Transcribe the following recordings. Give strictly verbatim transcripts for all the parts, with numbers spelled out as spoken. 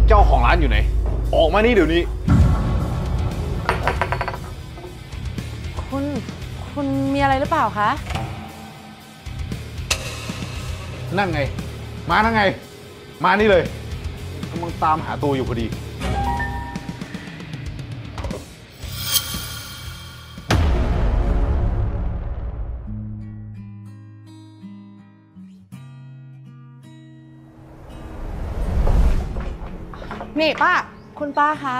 เจ้าของร้านอยู่ไหนออกมานี่เดี๋ยวนี้คุณคุณมีอะไรหรือเปล่าคะนั่นไงมาทั้งไงมานี่เลยกำลังตามหาตัวอยู่พอดีนี่ป้าคุณป้าคะ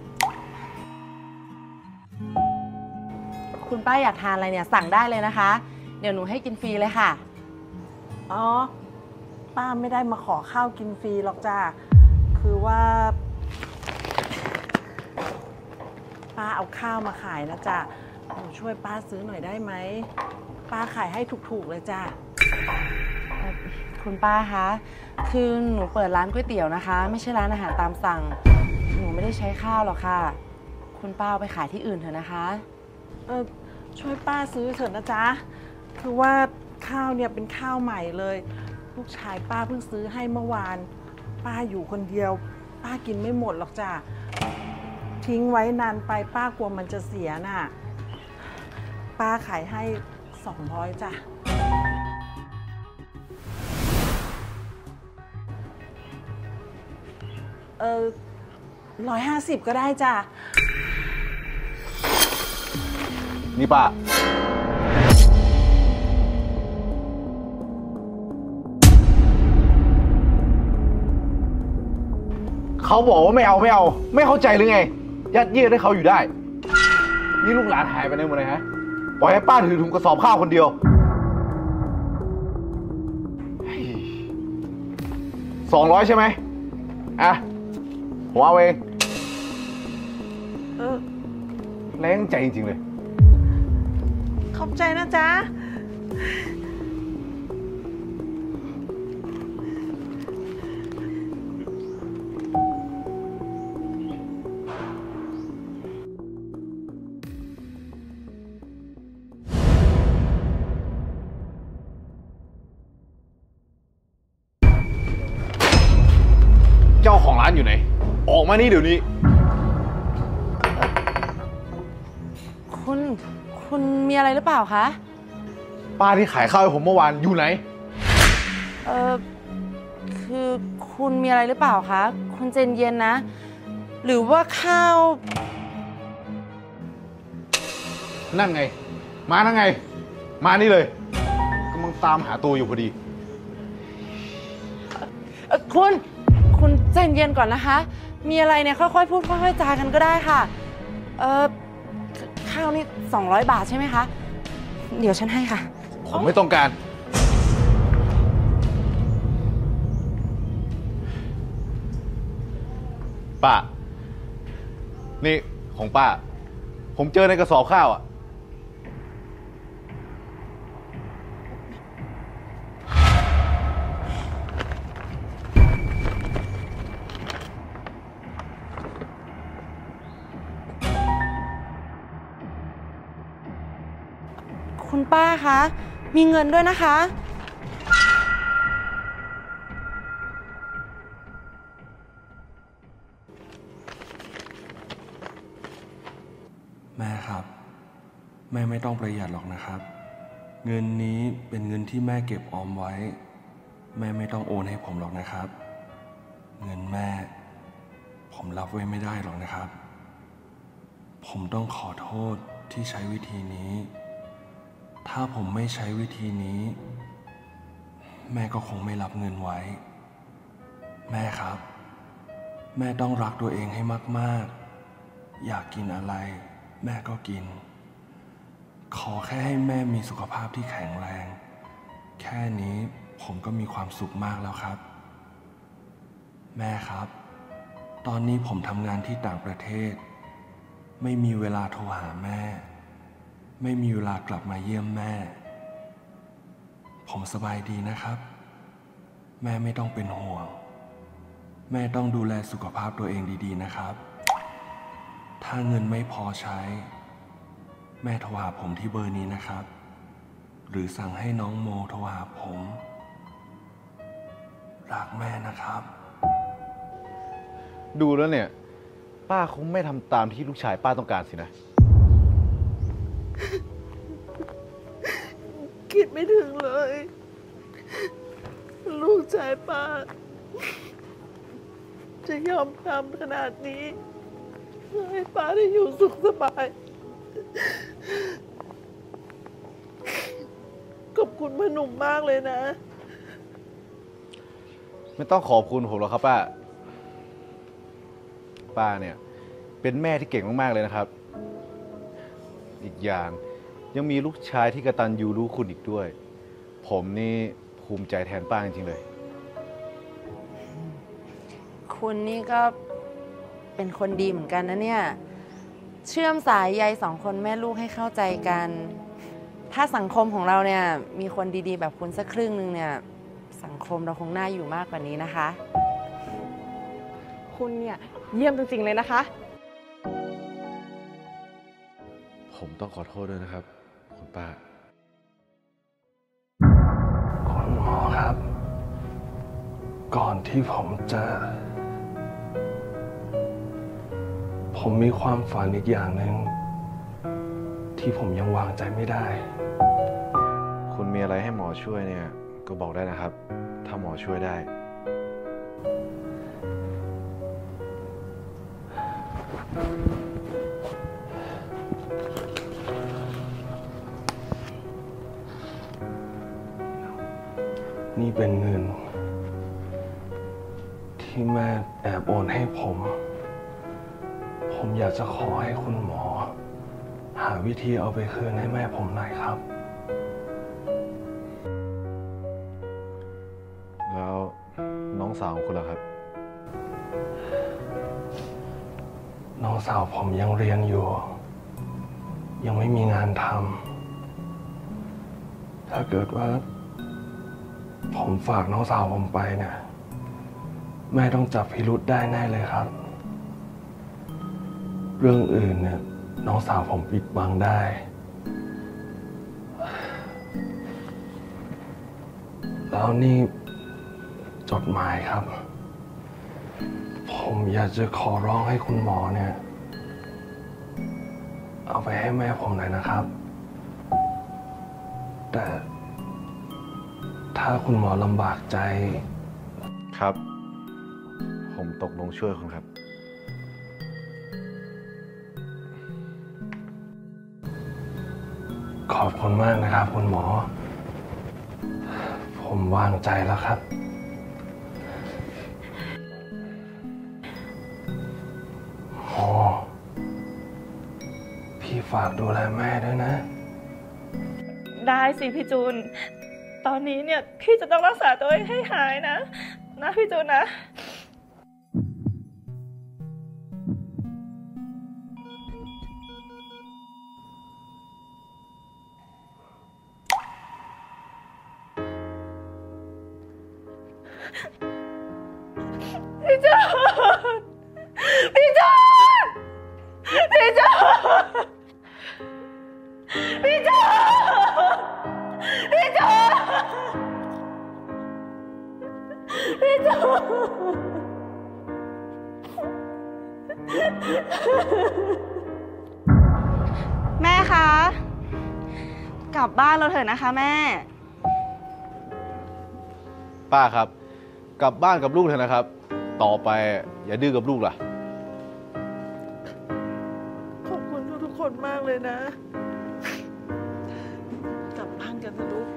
คุณป้าอยากทานอะไรเนี่ยสั่งได้เลยนะคะเดี๋ยวหนูให้กินฟรีเลยค่ะอ๋อป้าไม่ได้มาขอข้าวกินฟรีหรอกจ้าคือว่าป้าเอาข้าวมาขายนะจ้ะหนูช่วยป้าซื้อหน่อยได้ไหมป้าขายให้ถูกๆเลยจ้าคุณป้าคะคือหนูเปิดร้านก๋วยเตี๋ยวนะคะไม่ใช่ร้านอาหารตามสั่งหนูไม่ได้ใช้ข้าวหรอกค่ะคุณป้าเอาไปขายที่อื่นเถอะนะคะเออช่วยป้าซื้อเถอะนะจ๊ะคือว่าข้าวเนี่ยเป็นข้าวใหม่เลยลูกชายป้าเพิ่งซื้อให้เมื่อวานป้าอยู่คนเดียวป้ากินไม่หมดหรอกจ้ะทิ้งไว้นานไปป้ากลัวมันจะเสียน่ะป้าขายให้สองร้อยจ้ะเออร้อยห้าสิบก็ได้จ้ะนี่ป้าเขาบอกว่าไม่เอาไม่เอาไม่เข้าใจหรือไงยัดเยียดให้เขาอยู่ได้นี่ลูกหลานหายไปไหนหมดเลยฮะปล่อยให้ป้าถือถุงกระสอบข้าวคนเดียวสองร้อยใช่ไหมอ่ะผมเอาเองเออแรงใจจริงๆเลยขอบใจนะจ๊ะเจ้าของร้านอยู่ไหนออกมานี่เดี๋ยวนี้คุณคุณมีอะไรหรือเปล่าคะป้าที่ขายข้าวให้ผมเมื่อวานอยู่ไหนเออคือคุณมีอะไรหรือเปล่าคะคุณเจนเย็นนะหรือว่าข้าวนั่นไงมาทั้งไงมานี่เลยกำลังตามหาตัวอยู่พอดีคุณคุณเจนเย็นก่อนนะคะมีอะไรเนี่ยค่อยๆพูดค่อยๆจากันก็ได้ค่ะเออข้าวนี่สองร้อยบาทใช่ไหมคะเดี๋ยวฉันให้ค่ะผมไม่ต้องการป้านี่ของป้าผมเจอในกระสอบข้าวอ่ะคุณป้าคะมีเงินด้วยนะคะแม่ครับแม่ไม่ต้องประหยัดหรอกนะครับเงินนี้เป็นเงินที่แม่เก็บออมไว้แม่ไม่ต้องโอนให้ผมหรอกนะครับเงินแม่ผมรับไว้ไม่ได้หรอกนะครับผมต้องขอโทษที่ใช้วิธีนี้ถ้าผมไม่ใช้วิธีนี้แม่ก็คงไม่รับเงินไว้แม่ครับแม่ต้องรักตัวเองให้มากๆอยากกินอะไรแม่ก็กินขอแค่ให้แม่มีสุขภาพที่แข็งแรงแค่นี้ผมก็มีความสุขมากแล้วครับแม่ครับตอนนี้ผมทำงานที่ต่างประเทศไม่มีเวลาโทรหาแม่ไม่มีเวลากลับมาเยี่ยมแม่ผมสบายดีนะครับแม่ไม่ต้องเป็นห่วงแม่ต้องดูแลสุขภาพตัวเองดีๆนะครับถ้าเงินไม่พอใช้แม่โทรหาผมที่เบอร์นี้นะครับหรือสั่งให้น้องโมโทรหาผมรักแม่นะครับดูแล้วเนี่ย ป้าคงไม่ทำตามที่ลูกชายป้าต้องการสินะคิดไม่ถึงเลย ลูกชายป้า จะยอมทำขนาดนี้เพื่อให้ป้าได้อยู่สุขสบาย ขอบคุณพ่อหนุ่มมากเลยนะไม่ต้องขอบคุณผมหรอกครับป้า ป้าเนี่ยเป็นแม่ที่เก่งมากๆเลยนะครับ อีกอย่างยังมีลูกชายที่กตัญญูรู้คุณอีกด้วย ผมนี่ภูมิใจแทนป้าจริงๆเลยคุณนี่ก็เป็นคนดีเหมือนกันนะเนี่ย เชื่อมสายใยสองคนแม่ลูกให้เข้าใจกัน ถ้าสังคมของเราเนี่ยมีคนดีๆ แบบคุณสักครึ่งหนึ่งเนี่ยสังคมเราคงน่าอยู่มากกว่านี้นะคะคุณเนี่ยเยี่ยมจริงๆเลยนะคะผมต้องขอโทษด้วยนะครับ คุณป้าคุณหมอครับ ก่อนที่ผมจะ ผมมีความฝันอีกอย่างหนึ่งที่ผมยังวางใจไม่ได้คุณมีอะไรให้หมอช่วยเนี่ย ก็บอกได้นะครับ ถ้าหมอช่วยได้นี่เป็นเงิน ที่แม่แอบโอนให้ผม ผมอยากจะขอให้คุณหมอ หาวิธีเอาไปคืนให้แม่ผมหน่อยครับแล้วน้องสาวของคุณล่ะครับน้องสาวผมยังเรียนอยู่ ยังไม่มีงานทำถ้าเกิดว่า ผมฝากน้องสาวผมไปเนี่ยแม่ต้องจับพิรุธได้แน่เลยครับ เรื่องอื่นเนี่ยน้องสาวผมปิดบังได้ แล้วนี่จดหมายครับ ผมอยากจะขอร้องให้คุณหมอเนี่ย เอาไปให้แม่ผมหน่อยนะครับ แต่ถ้าคุณหมอลำบากใจครับ ผมตกลงช่วยคุณครับขอบคุณมากนะครับคุณหมอ ผมวางใจแล้วครับหมอพี่ฝากดูแลแม่ด้วยนะได้สิพี่จูน ตอนนี้เนี่ยพี่จะต้องรักษาตัวเองให้หายนะ นะพี่จูนนะ พี่จูน พี่จูน พี่จูน พี่จูน พี่จูน พี่จูน แม่คะ กลับบ้านเราเถอะนะคะแม่ป้าครับ กลับบ้านกับลูกเถอะนะครับ ต่อไปอย่าดื้อกับลูกล่ะขอบคุณทุกๆคนมากเลยนะ กลับบ้านกันนะลูก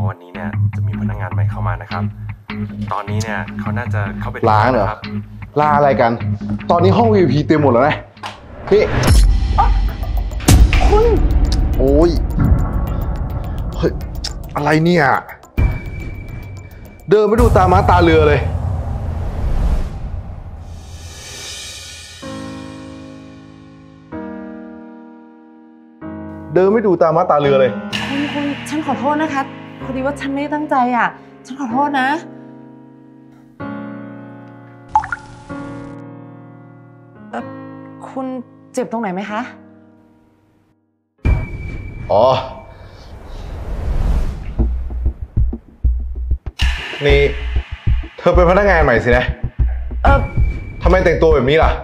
วันนี้เนี่ยจะมีพนักงานใหม่เข้ามานะครับ ตอนนี้เนี่ยเขาน่าจะเข้าไปล้างเหรอครับลาอะไรกัน ตอนนี้ห้อง วี ไอ พี เต็มหมดแล้วนะพี่คุณโอ้ยเฮ้ยอะไรเนี่ยเดินไม่ดูตาม้าตาเรือเลยเดินไม่ดูตาม้าตาเรือเลยคุณคุณฉันขอโทษนะคะพอดีว่าฉันไม่ได้ตั้งใจอ่ะฉันขอโทษนะเอ่อคุณเจ็บตรงไหนไหมคะอ๋อนี่เธอเป็นพนักงานใหม่สินะเออทำไมแต่งตัวแบบนี้ล่ะ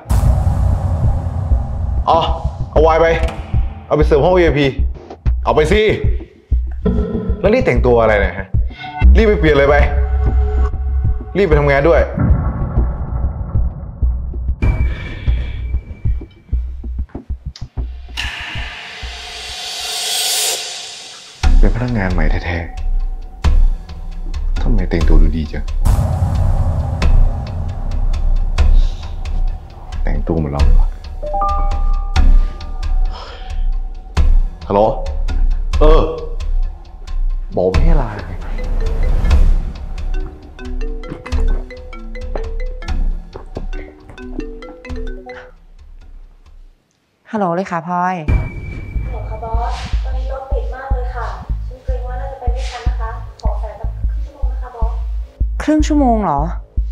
อ๋อเอาไวน์ไปเอาไปเสิร์ฟห้อง วี ไอ พี เอาไปสิแล้วนี่แต่งตัวอะไรเนี่ยฮะรีบไปเปลี่ยนเลยไปรีบไปทำงานด้วยเป็นพนักงานใหม่แท้ๆทำไมแต่งตัวดูดีจังแต่งตัวเหมือนเราเลยวะฮัลโหลเออบอกไม่ให้ลาไงฮัลโหลเลยค่ะพลอยฮัลโหลค่ะบอส ตอนนี้รถติดมากเลยค่ะ ฉันเกรงว่าน่าจะไปไม่ทันนะคะ ขอสายสักครึ่งชั่วโมงนะคะบอสครึ่งชั่วโมงเหรอ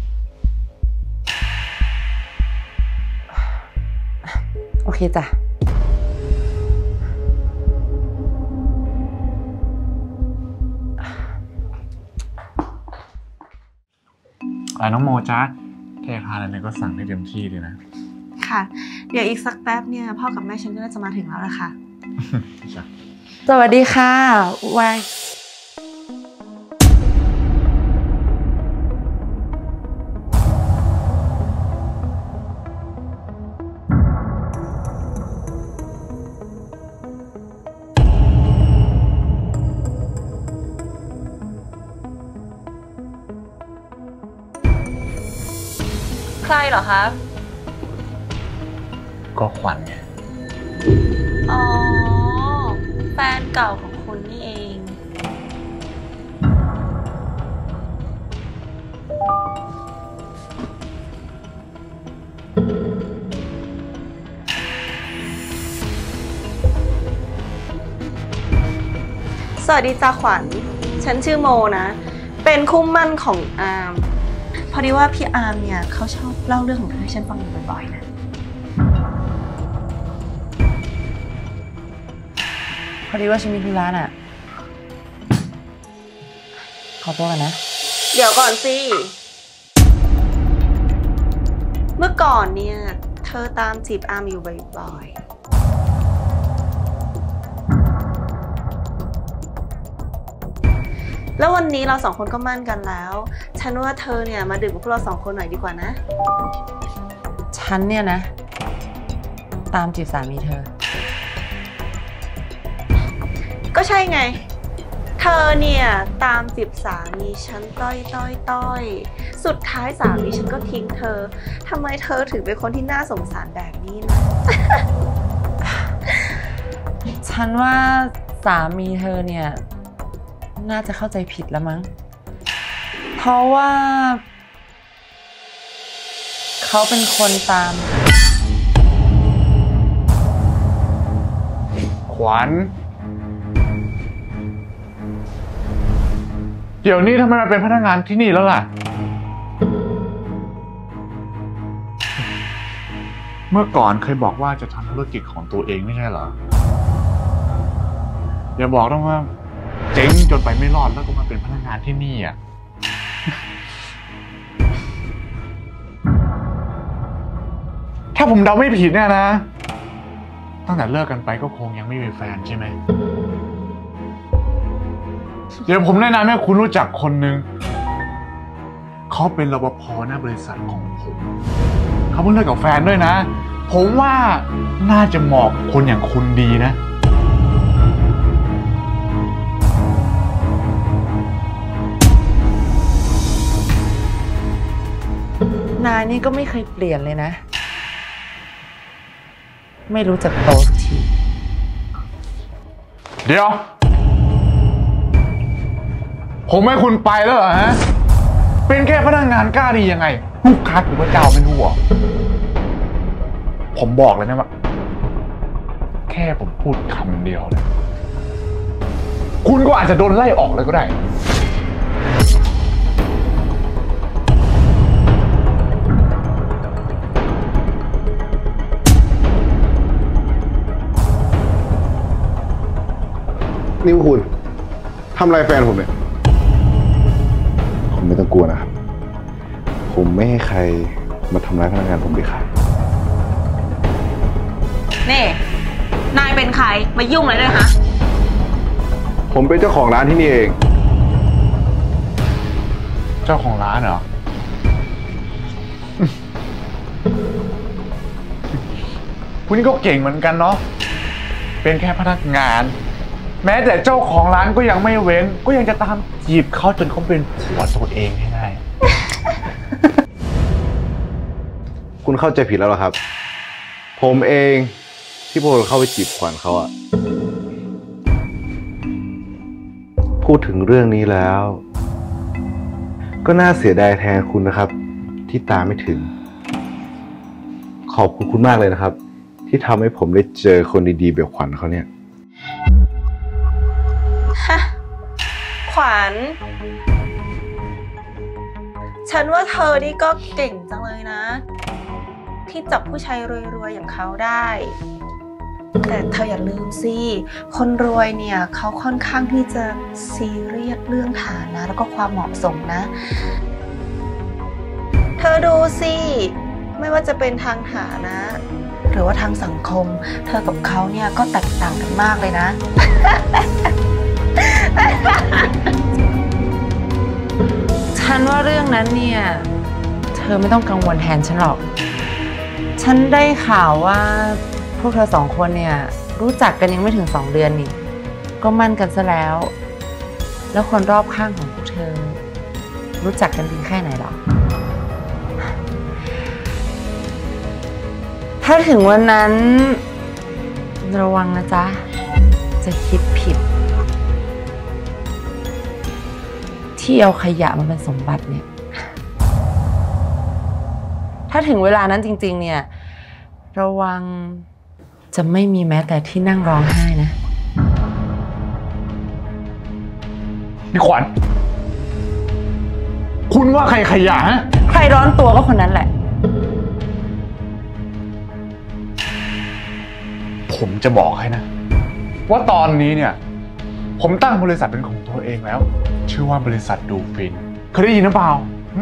โอเคจ้ะอ่าน้องโมจ๊ะแค่ทานอะไรก็สั่งได้เต็มที่เลยนะค่ะ เดี๋ยวอีกสักแป๊บเนี่ยพ่อกับแม่ฉันก็น่าจะมาถึงแล้วล่ะค่ะจ้ะสวัสดีค่ะวายใครเหรอคะก็ขวัญไงอ๋อ แฟนเก่าของคุณนี่เอง สวัสดีจ้าขวัญ ฉันชื่อโมนะ เป็นคู่หมั่นของอาร์ม พอดีว่าพี่อาร์มเนี่ยเขาชอบเล่าเรื่องของเธอให้ฉันฟังอยู่บ่อยๆนะพอดีว่าฉันมีธุระน่ะ ขอตัวกันนะเดี๋ยวก่อนสิ เมื่อก่อนเนี่ย เธอตามจีบอาร์มอยู่บ่อยๆ แล้ววันนี้เราสองคนก็มั่นกันแล้ว ฉันว่าเธอเนี่ยมาดื่มกับพวกเราสองคนหน่อยดีกว่านะฉันเนี่ยนะ ตามจีบสามีเธอก็ใช่ไง เธอเนี่ยตามจีบสามีฉันต้อยต้อยต้อยสุดท้ายสามีฉันก็ทิ้งเธอ ทำไมเธอถึงเป็นคนที่น่าสงสารแบบนี้นะฉันว่าสามีเธอเนี่ย น่าจะเข้าใจผิดแล้วมั้ง เพราะว่า เขาเป็นคนตามขวัญเดี๋ยวนี้ทำไมมาเป็นพนักงานที่นี่แล้วล่ะ เมื่อก่อนเคยบอกว่าจะทำธุรกิจของตัวเองไม่ใช่เหรอ อย่าบอกนะว่าเจ๊งจนไปไม่รอดแล้วก็มาเป็นพนักงานที่นี่อ่ะ ถ้าผมเดาไม่ผิดเนี่ยนะ ตั้งแต่เลิกกันไปก็คงยังไม่มีแฟนใช่ไหม เดี๋ยวผมแนะนำให้คุณรู้จักคนหนึ่ง เขาเป็นรปภหน้าบริษัทของผม เขาเพิ่งเลิกกับแฟนด้วยนะ ผมว่าน่าจะเหมาะกับคนอย่างคุณดีนะนายนี่ก็ไม่เคยเปลี่ยนเลยนะ ไม่รู้จักโตสักทีเดี๋ยว ผมให้คุณไปแล้วเหรอฮะ เป็นแค่พนักงานกล้าดียังไง ลูกค้าคือพระเจ้าไม่รู้หรอ ผมบอกเลยนะว่า แค่ผมพูดคำเดียวเลยคุณก็อาจจะโดนไล่ออกเลยก็ได้นี่คุณทำอะไรแฟนผมเนี่ยผมไม่ต้องกลัวนะครับผมไม่ให้ใครมาทำร้ายพนักงานผมดีค่ะนี่นายเป็นใครมายุ่งอะไรด้วยฮะผมเป็นเจ้าของร้านที่นี่เองเจ้าของร้านเหรอ คุณนี่ก็เก่งเหมือนกันเนาะ เป็นแค่พนักงาน แม้แต่เจ้าของร้านก็ยังไม่เว้น ก็ยังจะตามจีบเขาจนเขาเป็นผัวตัวเองให้ได้คุณเข้าใจผิดแล้วเหรอครับ ผมเองที่พวกเราเข้าไปจีบขวัญเขาอะพูดถึงเรื่องนี้แล้ว ก็น่าเสียดายแทนคุณนะครับ ที่ตามไม่ถึง ขอบคุณคุณมากเลยนะครับ ที่ทำให้ผมได้เจอคนดีๆแบบขวัญเขาเนี่ยฮะ ขวัญ ฉันว่าเธอนี่ก็เก่งจังเลยนะ ที่จับผู้ชายรวยๆอย่างเขาได้ แต่เธออย่าลืมสิ คนรวยเนี่ยเขาค่อนข้างที่จะซีเรียสเรื่องฐานะแล้วก็ความเหมาะสมนะ เธอดูสิ ไม่ว่าจะเป็นทางฐานะ หรือว่าทางสังคม เธอกับเขาเนี่ยก็แตกต่างกันมากเลยนะฉันว่าเรื่องนั้นเนี่ย เธอไม่ต้องกังวลแทนฉันหรอก ฉันได้ข่าวว่าพวกเธอสองคนเนี่ยรู้จักกันยังไม่ถึงสองเดือนนี่ ก็มั่นกันซะแล้ว แล้วคนรอบข้างของพวกเธอ รู้จักกันดีแค่ไหนหรอ ถ้าถึงวันนั้นระวังนะจ๊ะ จะคิดผิด ที่เอาขยะมาเป็นสมบัติเนี่ย ถ้าถึงเวลานั้นจริงๆเนี่ยระวังจะไม่มีแม้แต่ที่นั่งร้องไห้นะนี่ขวัญ คุณว่าใครขยะฮะใครร้อนตัวก็คนนั้นแหละผมจะบอกให้นะ ว่าตอนนี้เนี่ย ผมตั้งบริษัทเป็นของตัวเองแล้ว ชื่อว่าบริษัทดูฟินเคยได้ยินหรือเปล่า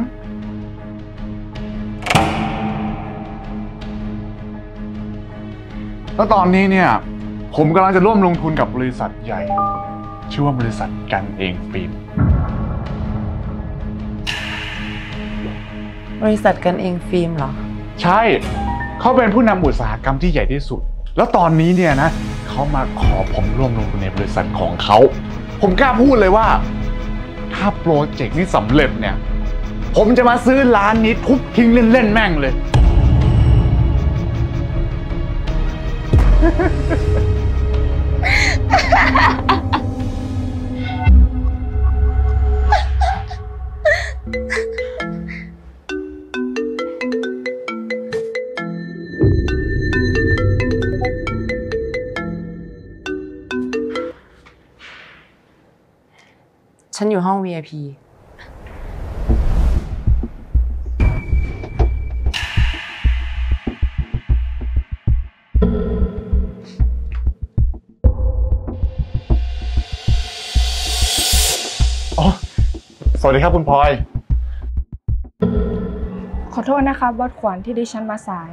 แล้วตอนนี้เนี่ย ผมกำลังจะร่วมลงทุนกับบริษัทใหญ่ ชื่อว่าบริษัทกันเองฟิล์มบริษัทกันเองฟิล์มเหรอใช่เขาเป็นผู้นำอุตสาหกรรมที่ใหญ่ที่สุดแล้วตอนนี้เนี่ยนะเขามาขอผมร่วมลงทุนในบริษัทของเขาผมกล้าพูดเลยว่าถ้าโปรเจกต์นี้สำเร็จเนี่ยผมจะมาซื้อร้านนี้ทุบทิ้งเล่นๆแม่งเลยฉันอยู่ห้อง วี ไอ พีอ๋อ สวัสดีครับคุณพลอยขอโทษนะคะบอสขวัญที่ดิฉันมาสาย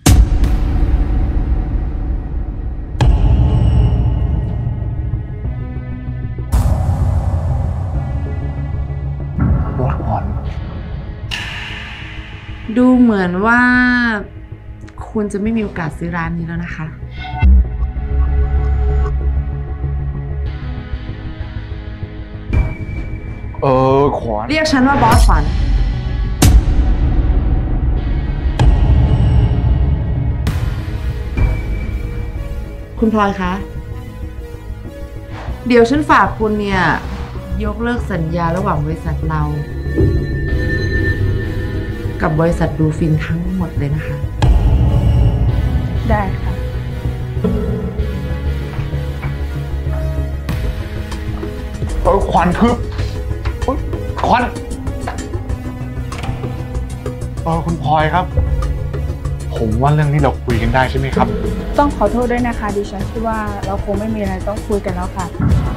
บอสขวัญดูเหมือนว่าคุณจะไม่มีโอกาสซื้อร้านนี้แล้วนะคะเออขวัญเรียกฉันว่าบอสขวัญคุณพลอยคะ เดี๋ยวฉันฝากคุณเนี่ยยกเลิกสัญญาระหว่างบริษัทเรา กับบริษัทบลูฟินทั้งหมดเลยนะคะได้ค่ะเออขวัญคือเอ้ยขวัญเออคุณพลอยครับ ผมว่าเรื่องนี้เราคุยกันได้ใช่ไหมครับต้องขอโทษด้วยนะคะดิฉันคิดว่าเราคงไม่มีอะไรต้องคุยกันแล้วค่ะ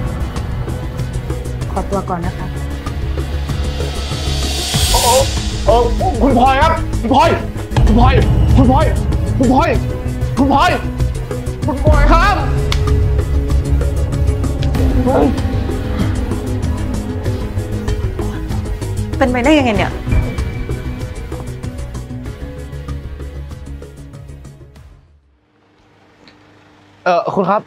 ขอตัวก่อนนะคะเออเออคุณพลอยครับ คุณพลอย คุณพลอย คุณพลอย คุณพลอย คุณพลอย คุณพลอยครับเป็นไปได้ยังไงเนี่ยเออคุณครับ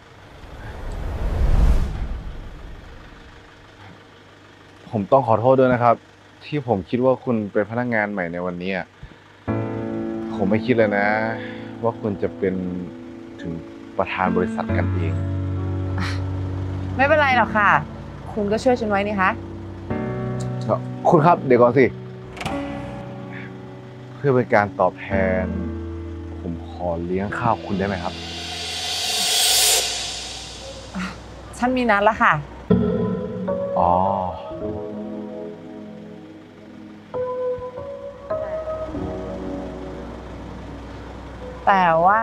ผมต้องขอโทษด้วยนะครับ ที่ผมคิดว่าคุณเป็นพนักงานใหม่ในวันนี้ผมไม่คิดเลยนะ ว่าคุณจะเป็นถึงประธานบริษัทกันเองไม่เป็นไรหรอกค่ะ คุณก็ช่วยฉันไว้นี่คะคุณครับเดี๋ยวก่อนสิ เพื่อเป็นการตอบแทน ผมขอเลี้ยงข้าวคุณได้ไหมครับฉันมีนัดแล้วค่ะอ๋อแต่ว่า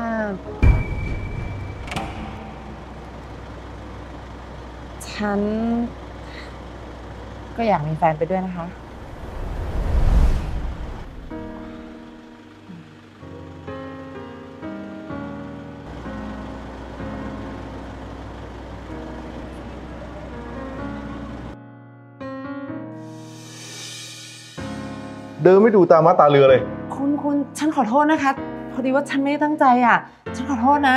ฉัน ก็อยากมีแฟนไปด้วยนะคะเดินไม่ดูตามาตาเรือเลยคุณคุณฉันขอโทษนะคะ พอดีว่าฉันไม่ได้ตั้งใจอ่ะ ฉันขอโทษนะ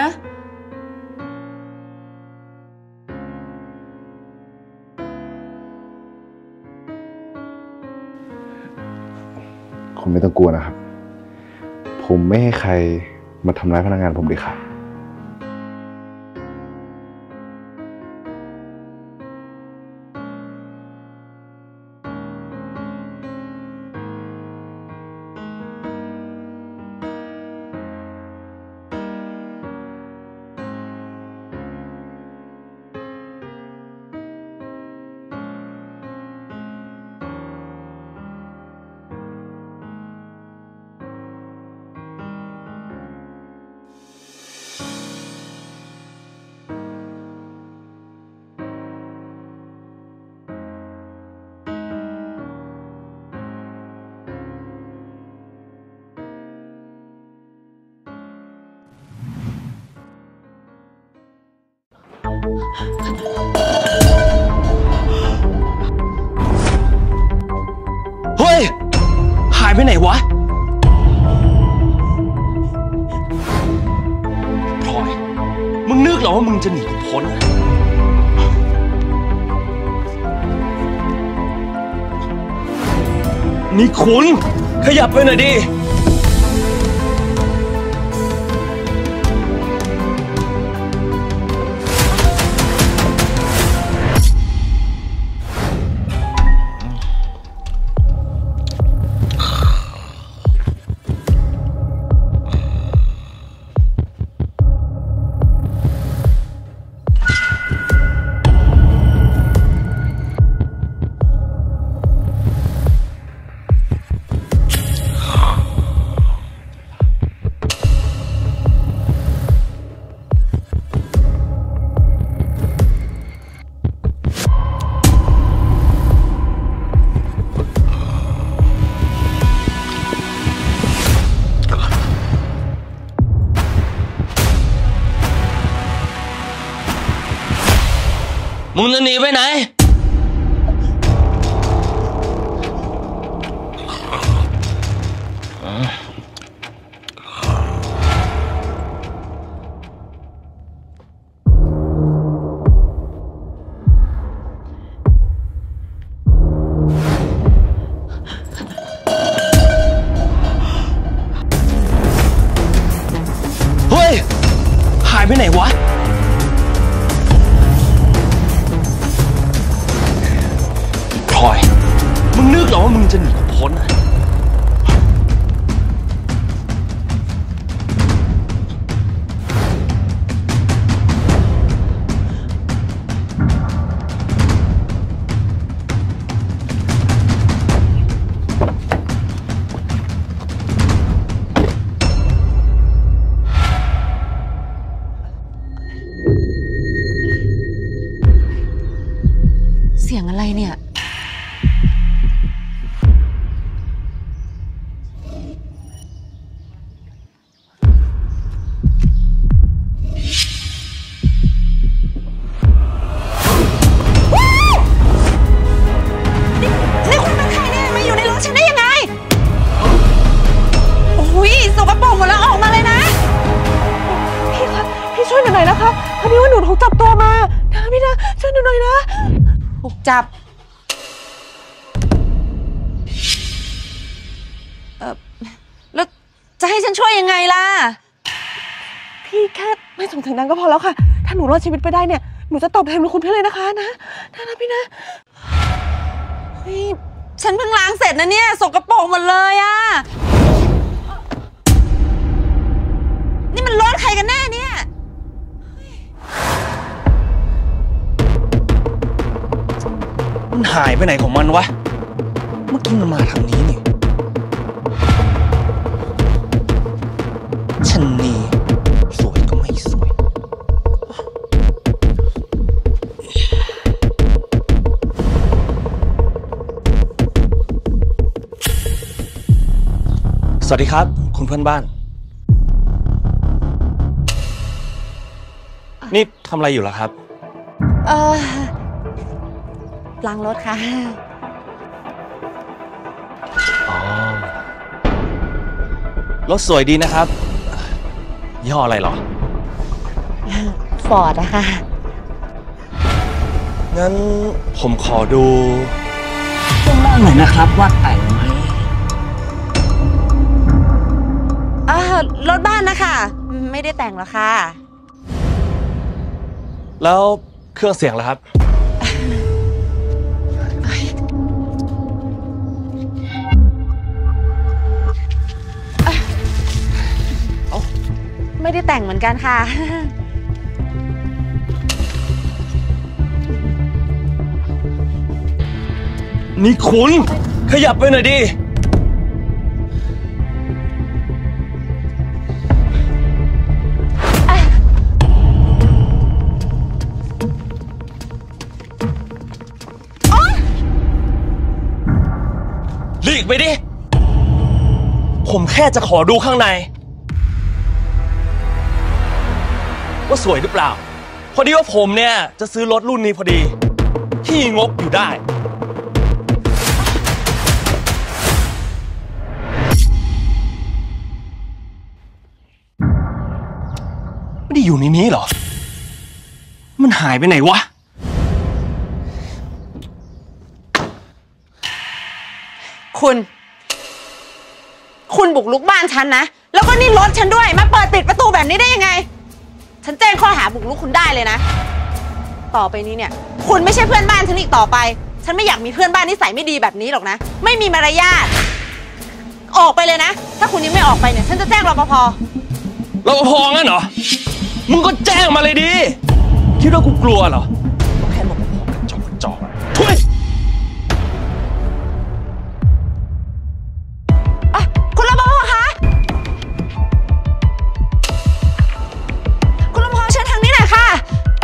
คุณไม่ต้องกลัวนะครับ ผมไม่ให้ใครมาทำร้ายพนักงานผมดีค่ะเฮ้ย หายไปไหนวะพลอย มึงนึกเหรอว่ามึงจะหนีกูพ้นอะนี่คุณ ขยับไปหน่อยดิ มึงจะหนีไปไหน เฮ้ย หายไปไหนวะพลอยมึงนึกเหรอว่ามึงจะหนีพ้นอ่ะเสียงอะไรเนี่ยนี่คุณเป็นใครเนี่ยมาอยู่ในรถฉันได้ยังไงโอ้ยสกปรกหมดแล้วออกมาเลยนะพี่คะพี่ช่วยหนูหน่อยนะคะพอดีว่าหนูถูกจับตัวมานะพี่นะช่วยหนูหน่อยนะถูกจับเออแล้วจะให้ฉันช่วยยังไงล่ะพี่แค่ไม่ส่งถึงนั้นก็พอแล้วค่ะถ้าหนูรอดชีวิตไปได้เนี่ยหนูจะตอบแทนคุณพี่เลยนะคะนะนะนะพี่นะเฮ้ยฉันเพิ่งล้างเสร็จนะเนี่ยสกปรกหมดเลยอะนี่มันรถใครกันแน่เนี่ยมันหายไปไหนของมันวะเมื่อกี้มันมาทางนี้นี่ฉันนี่สวยก็ไม่สวยสวัสดีครับคุณเพื่อนบ้านนี่ทำอะไรอยู่ล่ะครับเออล้างรถค่ะอ๋อรถสวยดีนะครับยี่ห้ออะไรหรอฟอร์ดอะค่ะงั้นผมขอดูช่วงล่างหน่อยนะครับว่าแต่งไหมเออรถบ้านนะคะไม่ได้แต่งหรอกค่ะแล้วเครื่องเสียงล่ะครับไม่ได้แต่งเหมือนกันค่ะนี่คุณขยับไปหน่อยดิหลีกไปดิผมแค่จะขอดูข้างในว่าสวยหรือเปล่าพอดีว่าผมเนี่ยจะซื้อรถรุ่นนี้พอดีที่งบอยู่ได้ไม่ได้อยู่ในนี้เหรอมันหายไปไหนวะคุณคุณบุกรุกบ้านฉันนะแล้วก็นี่รถฉันด้วยมาเปิดปิดประตูแบบนี้ได้ยังไงฉันแจ้งข้อหาบุกรุกคุณได้เลยนะต่อไปนี้เนี่ยคุณไม่ใช่เพื่อนบ้านฉันอีกต่อไปฉันไม่อยากมีเพื่อนบ้านนิสัยไม่ดีแบบนี้หรอกนะไม่มีมารยาทออกไปเลยนะถ้าคุณยังไม่ออกไปเนี่ยฉันจะแจ้งรปภรปภงั้นเหรอมึงก็แจ้งมาเลยดิคิดว่ากูกลัวเหรอก็แค่รปภกันจอกกันจอกทุยคุณรปภคะคุณรปภเชิญทางนี้หน่อยค่ะ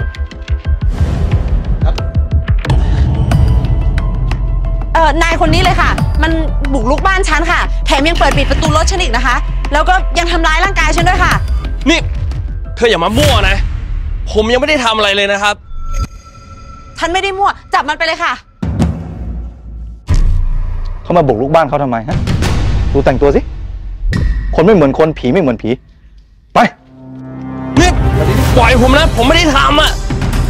เอ่อนายคนนี้เลยค่ะมันบุกรุกบ้านฉันค่ะแถมยังเปิดปิดประตูรถฉันอีกนะคะแล้วก็ยังทำร้ายร่างกายฉันด้วยค่ะนี่เธออย่ามามั่วนะผมยังไม่ได้ทำอะไรเลยนะครับฉันไม่ได้มั่วจับมันไปเลยค่ะเขามาบุกรุกบ้านเขาทำไมฮะดูแต่งตัวสิคนไม่เหมือนคนผีไม่เหมือนผีไปนี่ปล่อยผมนะผมไม่ได้ทำอ่ะ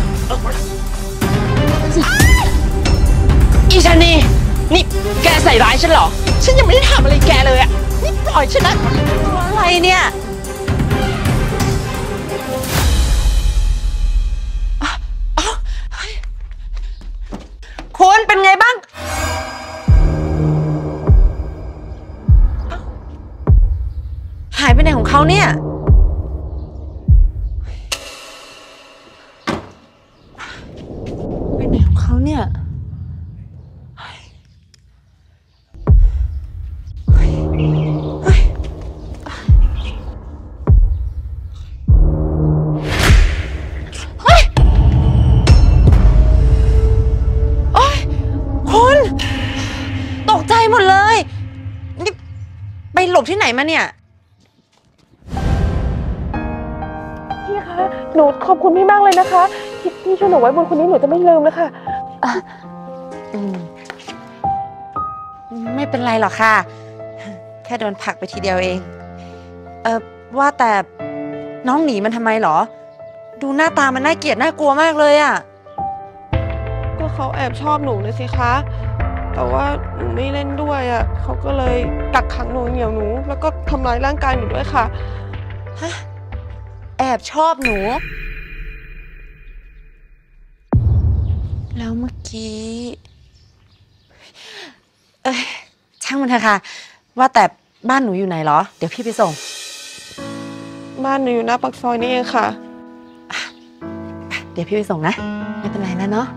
อีชานีนี่แกใส่ร้ายฉันเหรอฉันยังไม่ได้ทำอะไรแกเลยอ่ะนี่ปล่อยฉันนะอะไรเนี่ยายไปไหนของเขาเนี่ยไปไหนของเขาเนี่ยหมดเลยนี่ไปหลบที่ไหนมาเนี่ยพี่คะหนูขอบคุณพี่มากเลยนะคะที่พี่ช่วยหนูไว้บนคนนี้หนูจะไม่ลืมนะคะอืมไม่เป็นไรหรอกค่ะแค่โดนผลักไปทีเดียวเองเออว่าแต่น้องหนีมันทำไมหรอดูหน้าตามันน่าเกลียดน่ากลัวมากเลยอ่ะก็เขาแอบชอบหนูเลยสิคะแต่ว่าหนูไม่เล่นด้วยอ่ะเขาก็เลยกักขังหนูเหนียวหนูแล้วก็ทำร้ายร่างกายหนูด้วยค่ะฮะแอบชอบหนูแล้วเมื่อกี้เอ้ยช่างมันเถอะค่ะว่าแต่บ้านหนูอยู่ไหนเหรอเดี๋ยวพี่ไปส่งบ้านหนูอยู่หน้าปากซอยนี่เองค่ะเดี๋ยวพี่ไปส่งนะไม่เป็นไรแล้วเนาะ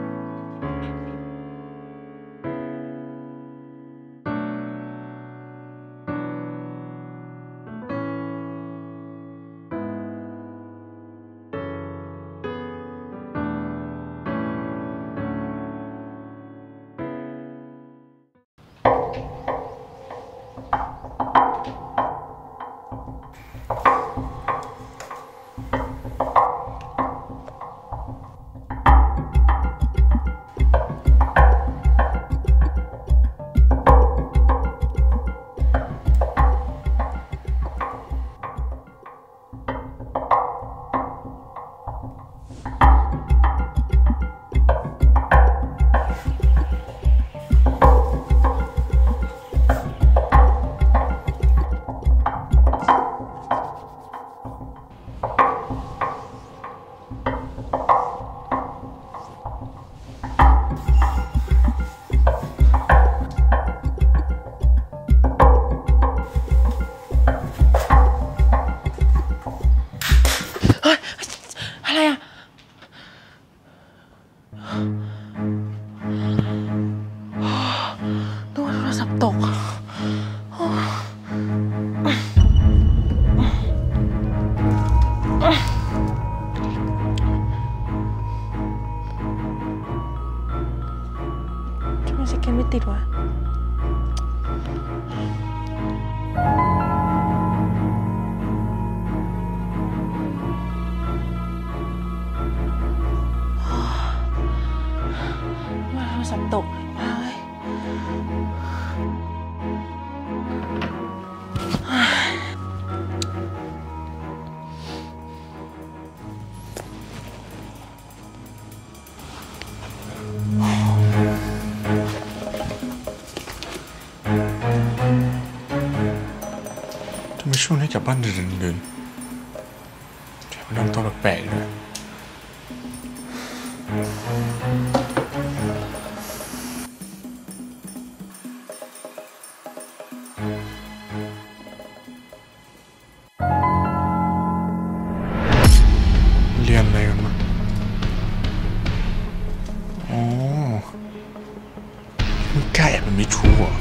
อะไรอ่ะดูโทรศัพท์ตกทำไมสแกนไม่ติดวะโทรศัพท์ตกมาเลยทำไมช่วงนี้กลับบ้านเดินๆแถมนั่งตัวแปลกๆด้วยเรียนอะไรกันมาอ๋อมึงกล้าแอบเป็นมิตรชู้เหรอ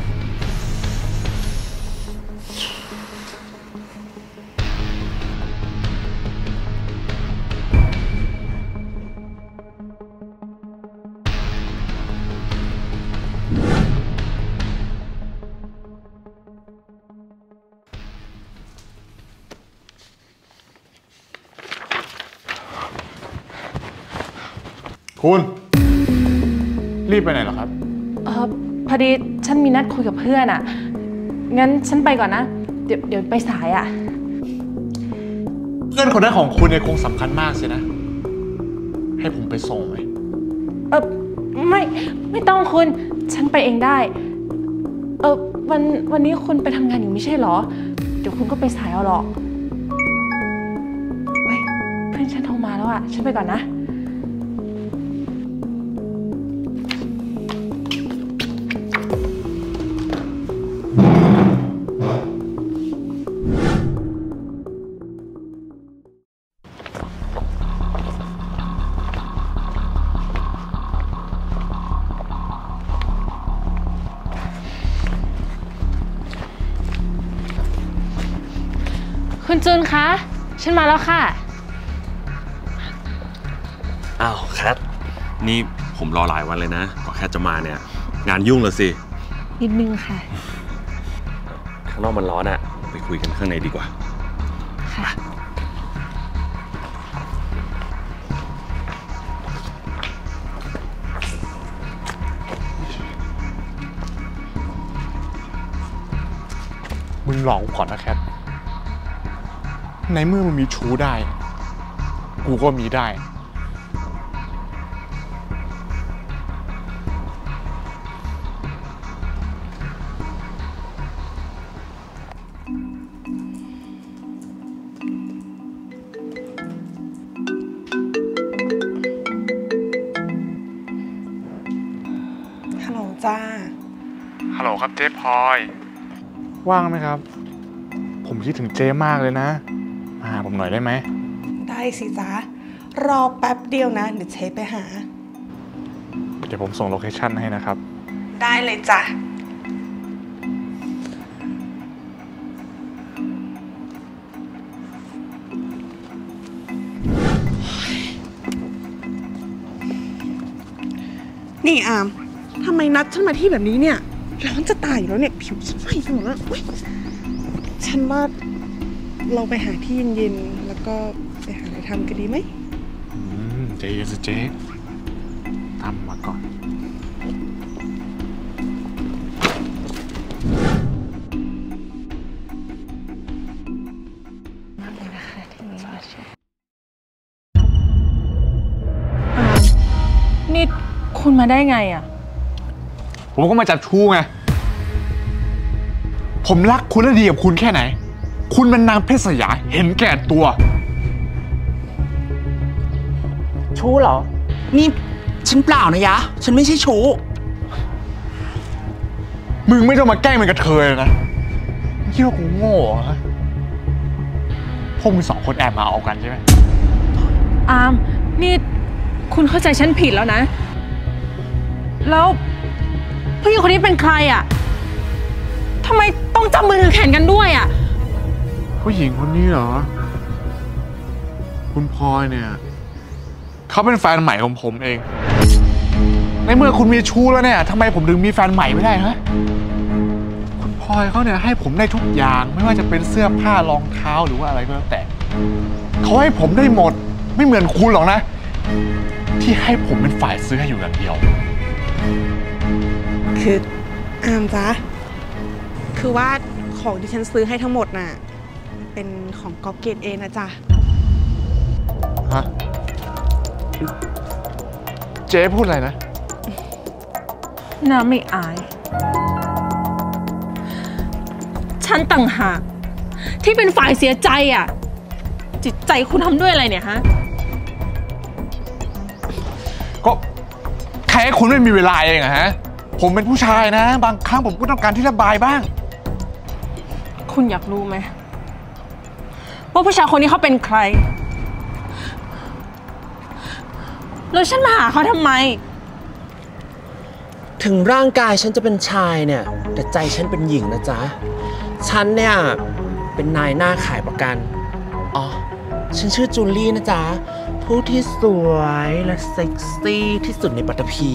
คุณรีบไปไหนเหรอครับเออพอดีฉันมีนัดคุยกับเพื่อนอ่ะงั้นฉันไปก่อนนะเดี๋ยวเดี๋ยวไปสายอ่ะเพื่อนคนนั้นของคุณเนี่ยคงสำคัญมากสินะให้ผมไปส่งไหมเออไม่ไม่ต้องคุณฉันไปเองได้เออวันวันนี้คุณไปทำงานอยู่ไม่ใช่เหรอเดี๋ยวคุณก็ไปสายเอาหรอกเฮ้ยเพื่อนฉันโทรมาแล้วอ่ะฉันไปก่อนนะคุณจูนคะ ฉันมาแล้วค่ะอ้าวแคทนี่ผมรอหลายวันเลยนะพอแคทจะมาเนี่ยงานยุ่งเลยสินิดนึงค่ะข้างนอกมันร้อนอะไปคุยกันข้างในดีกว่าค่ะมึงหลอกกูก่อนนะแคทในเมื่อมึงมีชู้ได้กูก็มีได้ฮัลโหลจ้าฮัลโหลครับเจ๊พลอยว่างไหมครับผมคิดถึงเจ๊มากเลยนะมาหาผมหน่อยได้ไหมได้สิจ๊ะรอแป๊บเดียวนะเดี๋ยวเชฟไปหาเดี๋ยวผมส่งโลเคชั่นให้นะครับได้เลยจ้ะนี่อามทำไมนัดฉันมาที่แบบนี้เนี่ยร้อนจะตายอยู่แล้วเนี่ยผิวฉันไหม้ไปหมดแล้วฉันว่าเราไปหาที่เย็นๆแล้วก็ไปหาอะไรทำกันดีไหมอืมเจ๊สิเจ๊ทำมาก่อนมากเลยนะคะที่นี่นี่คุณมาได้ไงอ่ะผมก็มาจับชู้ไงผมรักคุณและดีกับคุณแค่ไหนคุณเป็นนางเพชรสยาเห็นแก่ตัวชู้เหรอนี่ฉันเปล่านะยะฉันไม่ใช่ชู้มึงไม่ต้องมาแกล้งเป็นกระเทยนะคิดว่ากูโง่เหรอพวกมึงสองคนแอบมาเอากันใช่ไหมอามนี่คุณเข้าใจฉันผิดแล้วนะแล้วผู้หญิงคนนี้เป็นใครอ่ะทำไมต้องจับมือถือแขนกันด้วยอ่ะผู้หญิงคนนี้เหรอคุณพลอยเนี่ยเขาเป็นแฟนใหม่ของผมเองในเมื่อคุณมีชู้แล้วเนี่ยทำไมผมถึงมีแฟนใหม่ไม่ได้ฮะคุณพลอยเขาเนี่ยให้ผมได้ทุกอย่างไม่ว่าจะเป็นเสื้อผ้ารองเท้าหรือว่าอะไรก็แล้วแต่เขาให้ผมได้หมดไม่เหมือนคุณหรอกนะที่ให้ผมเป็นฝ่ายซื้อให้อยู่อย่างเดียวคืออามจ๊ะคือว่าของที่ฉันซื้อให้ทั้งหมดน่ะเป็นของก๊อปเกรดเอนะจ๊ะฮะเจ๊พูดอะไรนะน่าไม่อายฉันต่างหากที่เป็นฝ่ายเสียใจอ่ะจิตใจคุณทำด้วยอะไรเนี่ยฮะก็แค่คุณไม่มีเวลาเองอะฮะผมเป็นผู้ชายนะบางครั้งผมก็ต้องการที่ระบายบ้างคุณอยากรู้ไหมว่าผู้ชายคนนี้เขาเป็นใครแล้วฉันมาหาเขาทำไมถึงร่างกายฉันจะเป็นชายเนี่ยแต่ใจฉันเป็นหญิงนะจ๊ะฉันเนี่ยเป็นนายหน้าขายประกันอ๋อฉันชื่อจูลี่นะจ๊ะผู้ที่สวยและเซ็กซี่ที่สุดในปัตตภี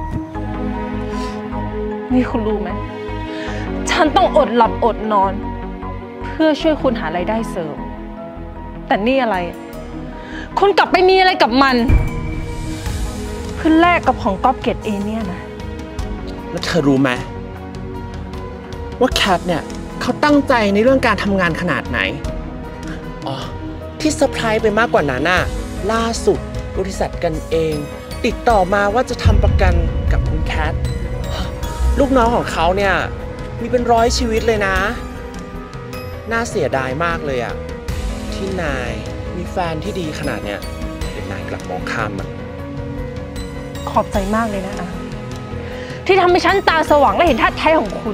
นี่คุณรู้ไหมฉันต้องอดหลับอดนอนเพื่อช่วยคุณหารายได้เสริมแต่นี่อะไรคุณกลับไปมีอะไรกับมันเพื่อแลกกับของก๊อปเกรดเอเนี่ยนะแล้วเธอรู้ไหมว่าแคทเนี่ยเขาตั้งใจในเรื่องการทำงานขนาดไหนอ๋อที่เซอร์ไพรส์ไปมากกว่านั้นน่ะล่าสุดบริษัทกันเองติดต่อมาว่าจะทำประกันกับคุณแคทลูกน้องของเขาเนี่ยมีเป็นร้อยชีวิตเลยนะน่าเสียดายมากเลยอะที่นายมีแฟนที่ดีขนาดเนี้ยแต่นายกลับมองข้ามมันขอบใจมากเลยนะอาที่ทำให้ฉันตาสว่างและเห็นท่าแท้ของคุณ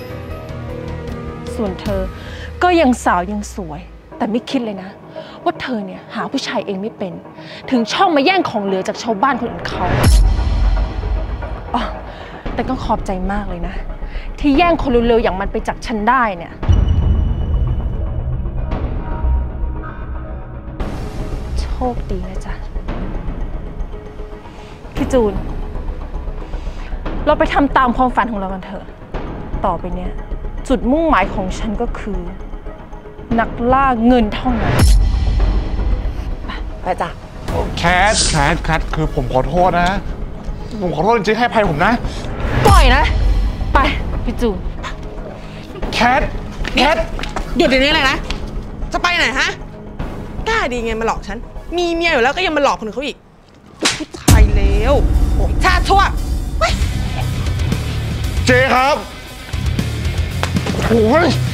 ส่วนเธอก็ยังสาวยังสวยแต่ไม่คิดเลยนะว่าเธอเนี่ยหาผู้ชายเองไม่เป็นถึงช่องมาแย่งของเหลือจากชาวบ้านคนอื่นเขาอ๋อแต่ก็ขอบใจมากเลยนะที่แย่งคนเร็วๆอย่างมันไปจากฉันได้เนี่ยโชคดีนะจ๊ะพี่จูน เราไปทำตามความฝันของเรากันเถอะต่อไปเนี้ยจุดมุ่งหมายของฉันก็คือ นักล่าเงินเท่านั้นไปจ้ะแคทแคทแคทคือผมขอโทษนะ ผมขอโทษจริงๆให้อภัยผมนะปล่อยนะ ไปพี่จูนแคทแคทหยุดเดี๋ยวนี้เลยนะ จะไปไหนฮะ กล้าดีไงมาหลอกฉัน มีเมียอยู่แล้วก็ยังมาหลอกคนอื่นเขาอีกผู้ชายเลวโอ้ชาติชั่วเจครับโอ้ย